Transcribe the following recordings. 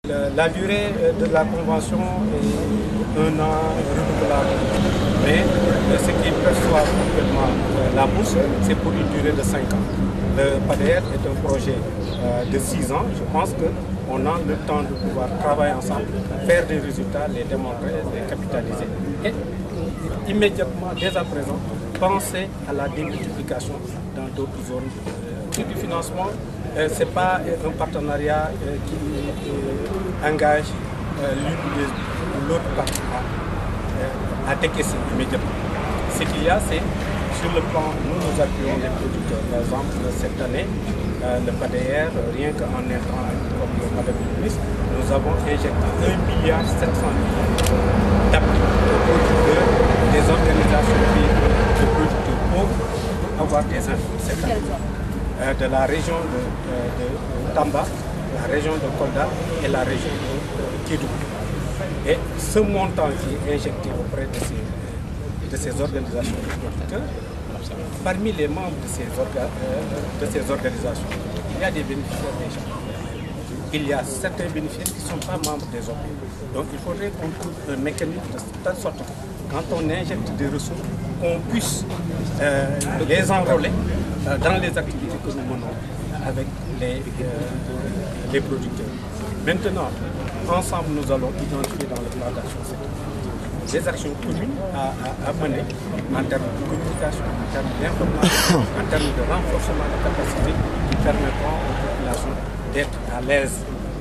La durée de la convention est 1 an renouvelable, mais ce qui perçoit actuellement la bourse, c'est pour une durée de 5 ans. Le PADER est un projet de 6 ans. Je pense qu'on a le temps de pouvoir travailler ensemble, faire des résultats, les démontrer, les capitaliser et immédiatement, dès à présent, penser à la démultiplication dans d'autres zones. Du financement, ce n'est pas un partenariat qui engage l'une ou l'autre partie à décaisser immédiatement. Ce qu'il y a, c'est sur le plan, nous appuyons les producteurs. Par exemple, cette année, le PADER, rien qu'en intrant, comme Madame la ministre, nous avons injecté 1,7 milliard d'appui aux producteurs, des organisations de producteurs pauvres pour avoir des infos cette année. De la région de Tamba, la région de Kolda et la région de Kédougou. Et ce montant qui est injecté auprès de ces organisations de producteurs, parmi les membres de ces organisations, il y a des bénéficiaires déjà. Il y a certains bénéficiaires qui ne sont pas membres des OP. Donc il faudrait qu'on trouve un mécanisme de telle sorte que quand on injecte des ressources, qu'on puisse les enrôler dans les activités que nous menons avec les producteurs. Maintenant, ensemble, nous allons identifier dans le plan d'action des actions communes à mener en termes de communication, en termes d'information, en termes de renforcement de capacité qui permettront aux populations d'être à l'aise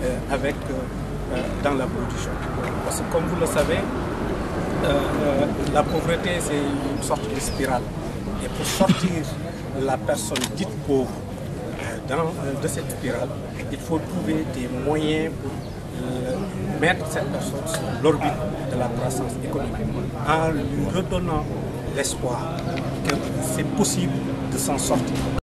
dans la production. Parce que comme vous le savez, la pauvreté c'est une sorte de spirale. Et pour sortir la personne dite pauvre de cette spirale, il faut trouver des moyens pour mettre cette personne sur l'orbite de la croissance économique en lui redonnant l'espoir que c'est possible de s'en sortir.